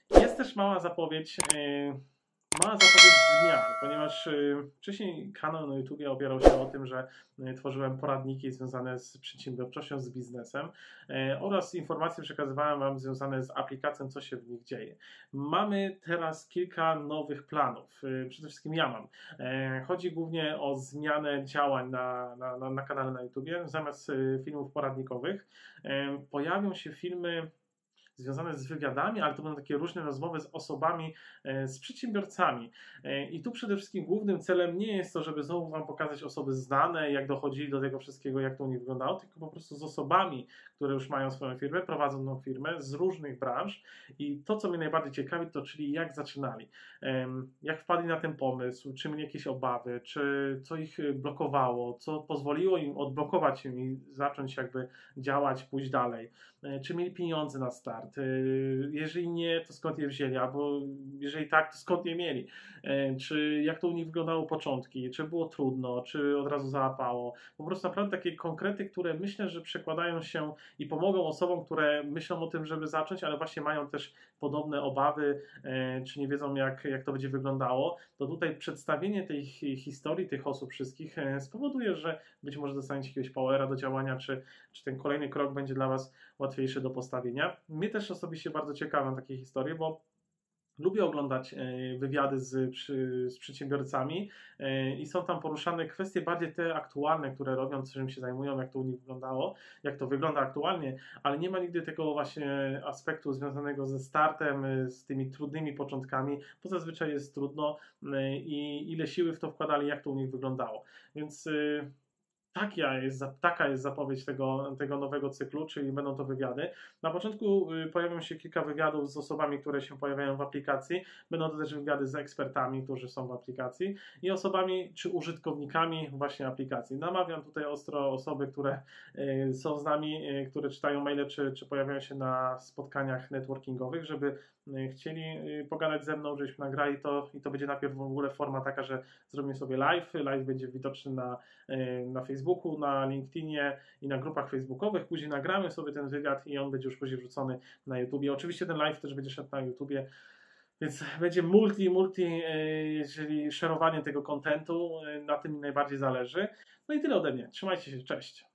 Jest też mała zapowiedź zmian, ponieważ wcześniej kanał na YouTubie opierał się o tym, że tworzyłem poradniki związane z przedsiębiorczością, z biznesem oraz informacje przekazywałem Wam związane z aplikacją, co się w nich dzieje. Mamy teraz kilka nowych planów, przede wszystkim ja mam. Chodzi głównie o zmianę działań na kanale na YouTubie. Zamiast filmów poradnikowych pojawią się filmy związane z wywiadami, ale to będą takie różne rozmowy z osobami, z przedsiębiorcami. I tu przede wszystkim głównym celem nie jest to, żeby znowu Wam pokazać osoby znane, jak dochodzili do tego wszystkiego, jak to u nich wyglądało, tylko po prostu z osobami, które już mają swoją firmę, prowadzą tą firmę z różnych branż i to, co mnie najbardziej ciekawi, to czyli jak zaczynali, jak wpadli na ten pomysł, czy mieli jakieś obawy, czy co ich blokowało, co pozwoliło im odblokować się i zacząć jakby działać, pójść dalej, czy mieli pieniądze na start. Jeżeli nie, to skąd je wzięli? Albo jeżeli tak, to skąd je mieli? Czy jak to u nich wyglądało początki? Czy było trudno? Czy od razu załapało? Po prostu naprawdę takie konkrety, które myślę, że przekładają się i pomogą osobom, które myślą o tym, żeby zacząć, ale właśnie mają też podobne obawy, czy nie wiedzą, jak to będzie wyglądało. To tutaj przedstawienie tej historii tych osób wszystkich spowoduje, że być może dostaniecie jakiegoś powera do działania, czy ten kolejny krok będzie dla Was łatwiejszy do postawienia. Mnie też osobiście bardzo ciekawią takie historie, bo lubię oglądać wywiady z przedsiębiorcami i są tam poruszane kwestie bardziej te aktualne, które robią, czym się zajmują, jak to u nich wyglądało, jak to wygląda aktualnie, ale nie ma nigdy tego właśnie aspektu związanego ze startem, z tymi trudnymi początkami, bo zazwyczaj jest trudno i ile siły w to wkładali, jak to u nich wyglądało. Więc taka jest zapowiedź tego nowego cyklu, czyli będą to wywiady. Na początku pojawią się kilka wywiadów z osobami, które się pojawiają w aplikacji. Będą to też wywiady z ekspertami, którzy są w aplikacji i osobami czy użytkownikami właśnie aplikacji. Namawiam tutaj ostro osoby, które są z nami, które czytają maile, czy pojawiają się na spotkaniach networkingowych, żeby chcieli pogadać ze mną, żebyśmy nagrali to i to będzie najpierw w ogóle forma taka, że zrobimy sobie live. Live będzie widoczny na Facebooku, na LinkedInie i na grupach facebookowych. Później nagramy sobie ten wywiad i on będzie już później wrzucony na YouTubie. Oczywiście ten live też będzie szedł na YouTubie, więc będzie jeżeli szerowanie tego kontentu, na tym mi najbardziej zależy. No i tyle ode mnie. Trzymajcie się, cześć.